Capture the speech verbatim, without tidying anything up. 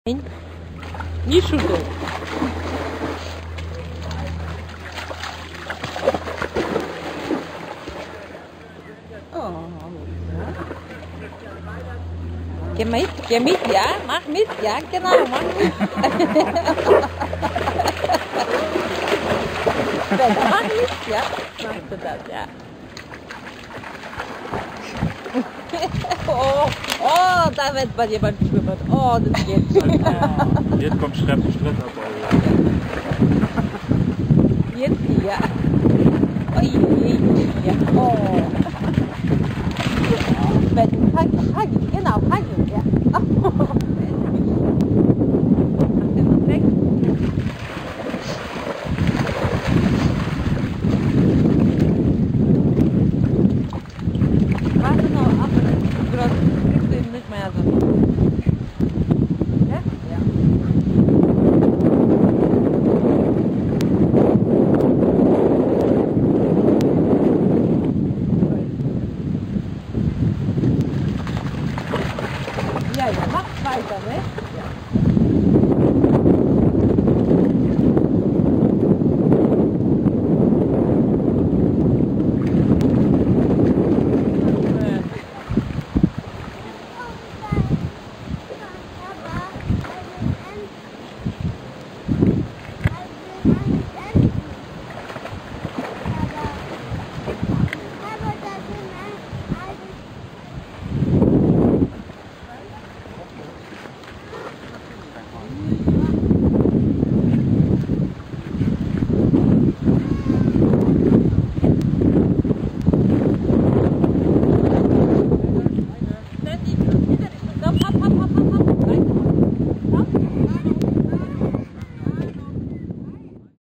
Nein, nicht schütteln. Oh. Geh mit, geh mit, ja, mach mit, ja, genau, mach mit. Mach mit, ja, machst du das, ja. Oh, oh, da wird bei dir beim Schwimmen. Oh, das geht schon. Oh, jetzt kommt Stress, Stress dabei. Jetzt hier. Ui, ui, ja. Oh. Wenn, Hagen, Hagen, genau, Hagen, ja. Oh. Warte noch ab, das kriegst du eben nicht mehr so. Ja? Ja. Ja, ja, mach weiter, ne?